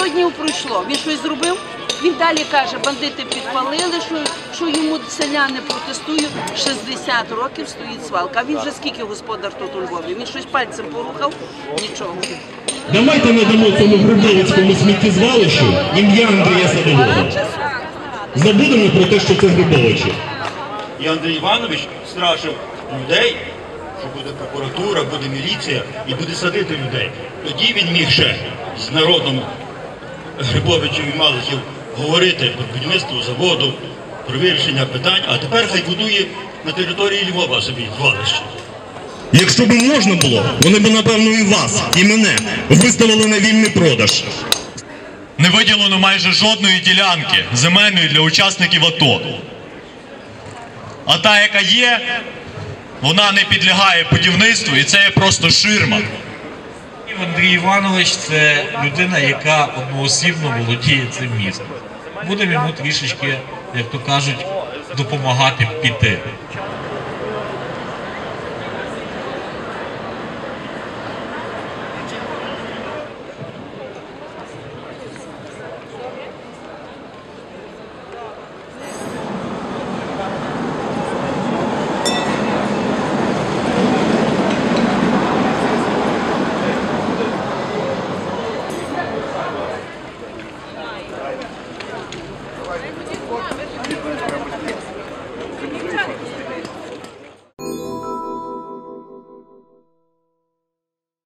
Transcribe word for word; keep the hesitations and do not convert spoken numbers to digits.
сто днів пройшло. Він щось зробив? Він далі каже, бандити підпалили, що, що йому селяни протестують. шістдесят років стоїть свалка. А він вже скільки господар тут у Львові? Він щось пальцем порухав? Нічого. Давайте надамо цьому Грибовицькому сміттєзвалищу ім'я Андрія Садового. Забудемо про те, що це Грибовичі. І Андрій Іванович страшив людей, що буде прокуратура, буде міліція і буде садити людей. Тоді він міг ще з народом Грибовичів і Малихів говорити про будівництво заводу, про вирішення питань, а тепер хай будує на території Львова собі звалище. Якщо б можна було, вони б, напевно, і вас, і мене виставили на вільний продаж. Не виділено майже жодної ділянки земельної для учасників АТО. А та, яка є, вона не підлягає будівництву, і це є просто ширма. Андрій Іванович – це людина, яка одноосібно володіє цим містом. Будемо йому трішечки, як то кажуть, допомагати піти.